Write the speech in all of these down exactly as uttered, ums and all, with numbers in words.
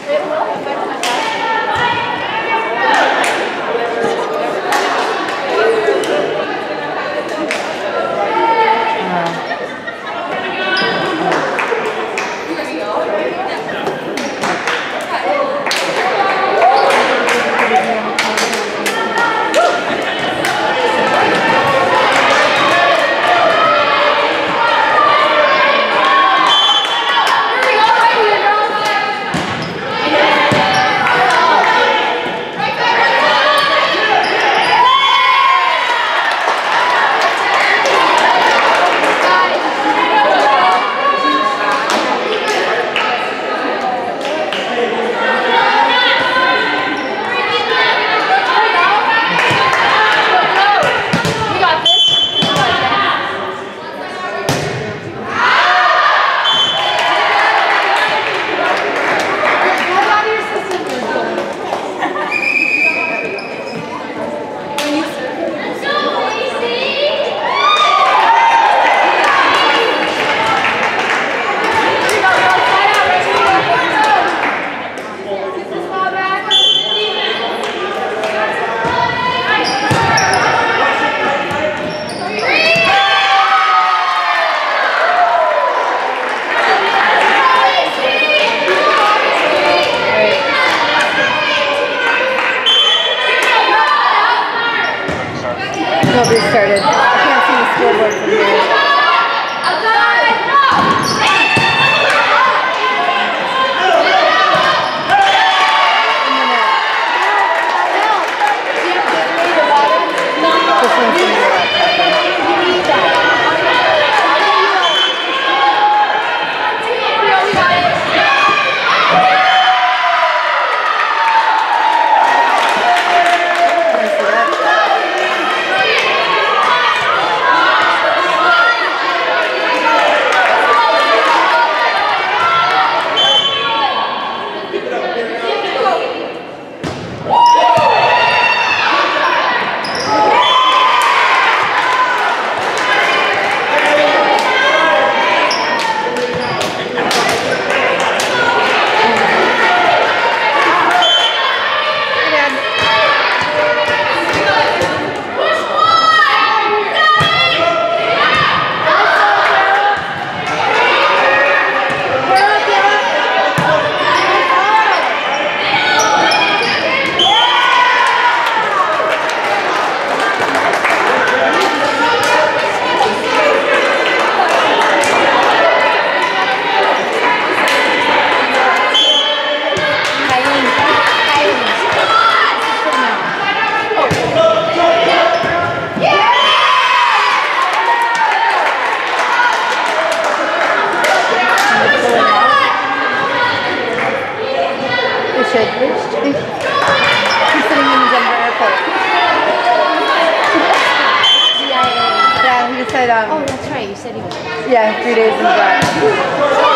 Nobody started. I can't see the scoreboard from here. Should. He's sitting in Denver Airport. D I A. Yeah, he said, um... Oh, that's right. You said he was... Yeah, three days in Denver.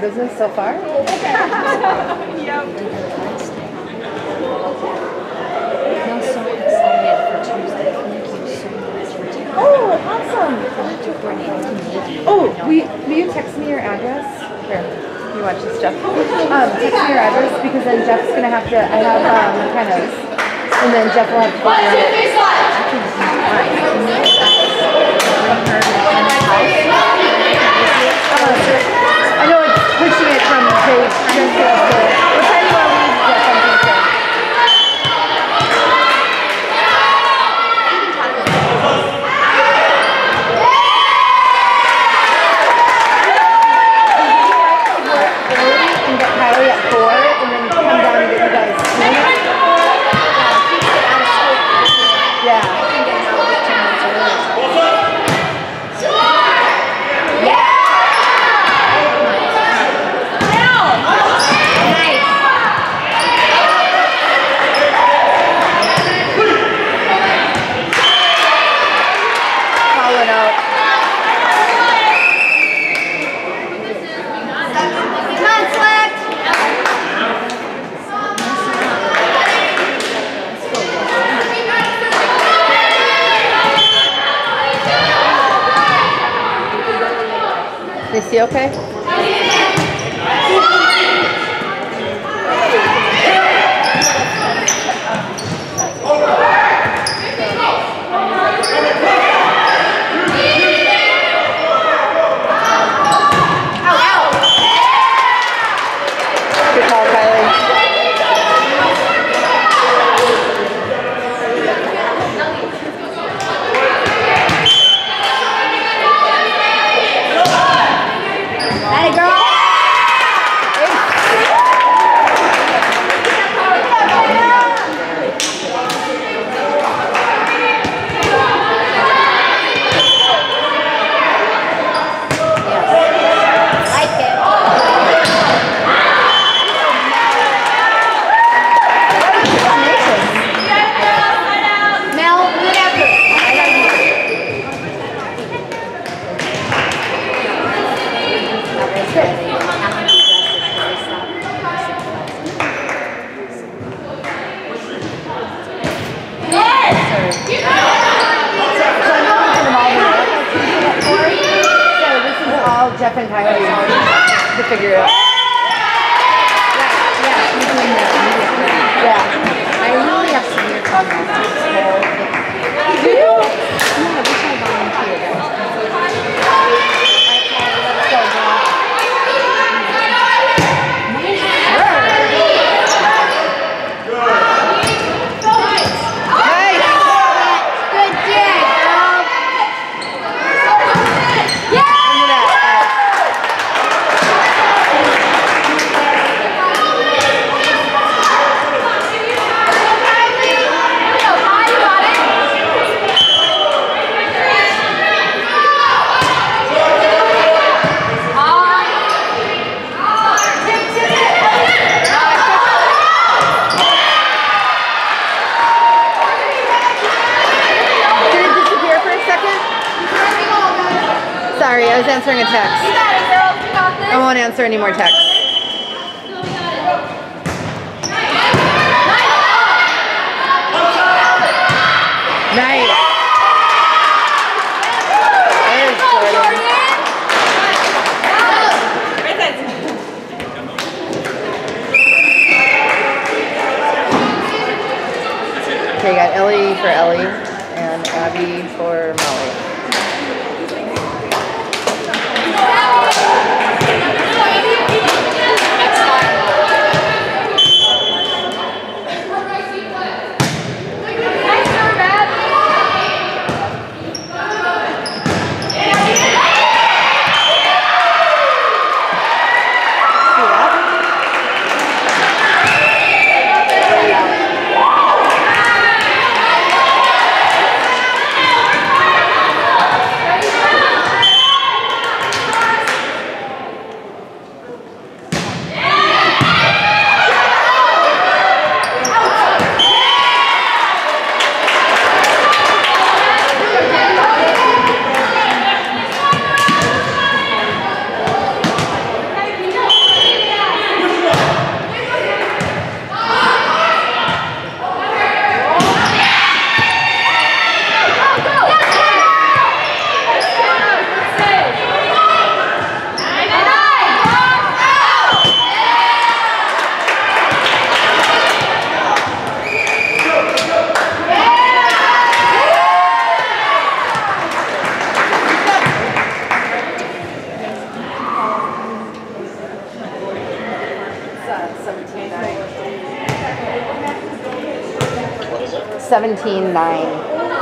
business so far? Yep. I'm so excited for Tuesday. Thank you so much for taking Oh, awesome. Oh, will you, will you text me your address? Here, you watch this, Jeff. Um, text me your address because then Jeff's going to have to, I have um, kind of, and then Jeff will have to figure out. Uh, I know it's pushing it from page to what time do you want to leave, Jeff, on Tuesday? And get Kylie at four, and then come down and get you guys. Yeah. Call it out. Is he okay? Good call, Kylie. Let it go. Jeff and Kylie to figure it out. Yeah, yeah, she's doing that. Yeah. I really have severe comments. Do you? Yeah, I wish I volunteered. Sorry, I was answering a text. You got it, girls. You got this. I won't answer any more texts. Nice. There's Jordan. Okay, you got Ellie for Ellie and Abby for Molly. seventeen nine. seventeen nine.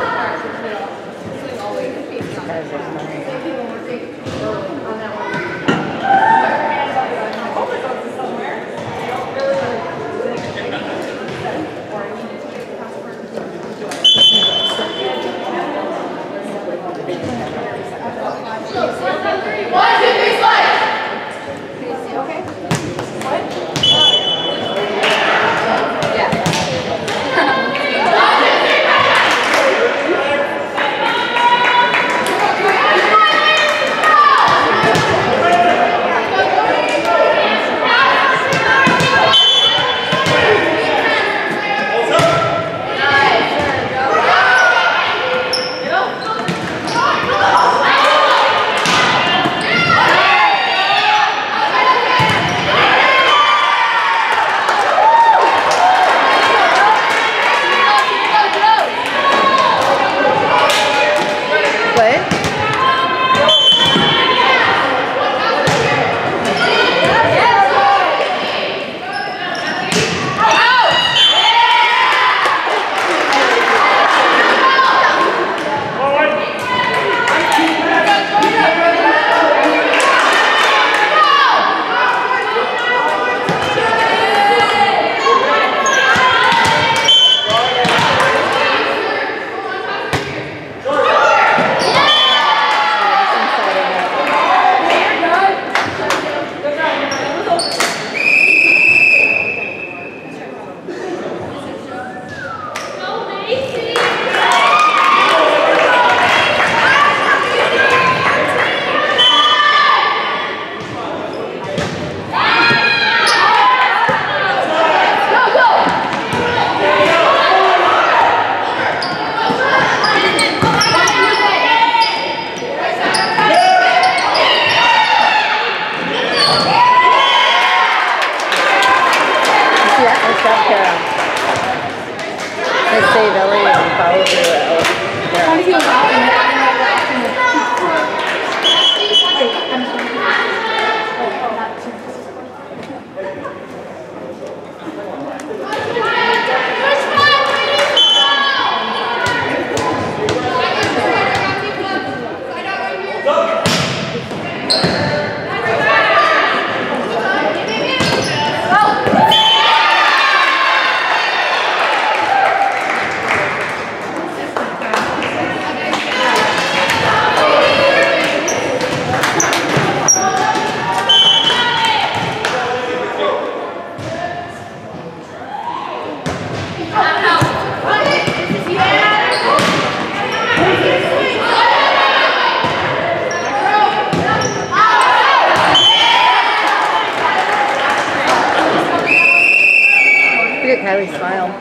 Kylie smile.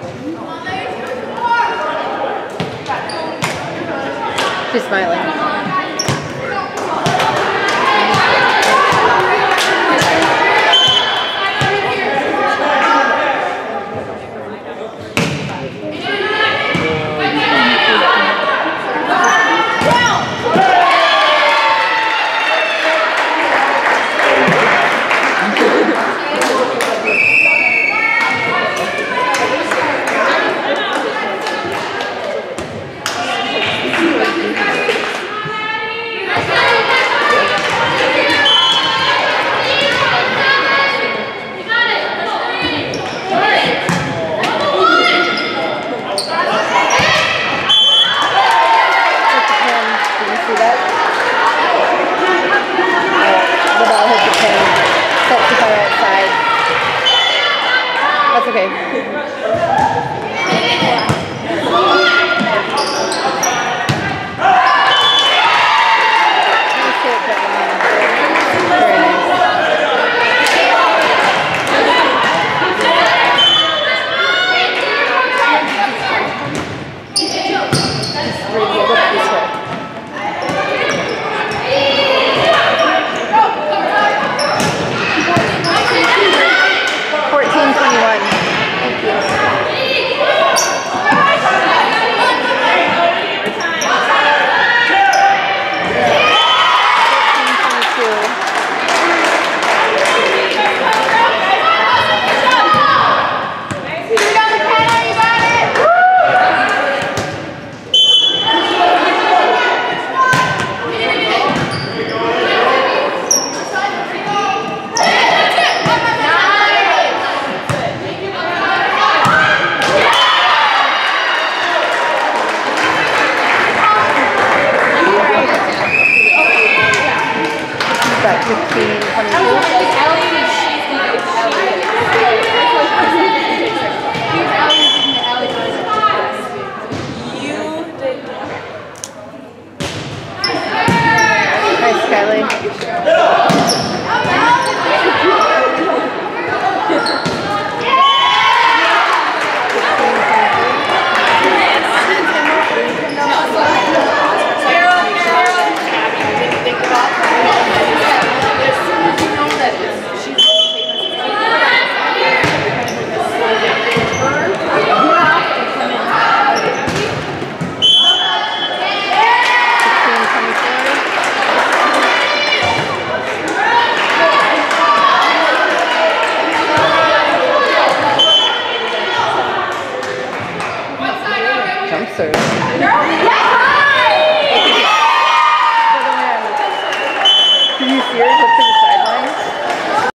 She's smiling. Okay.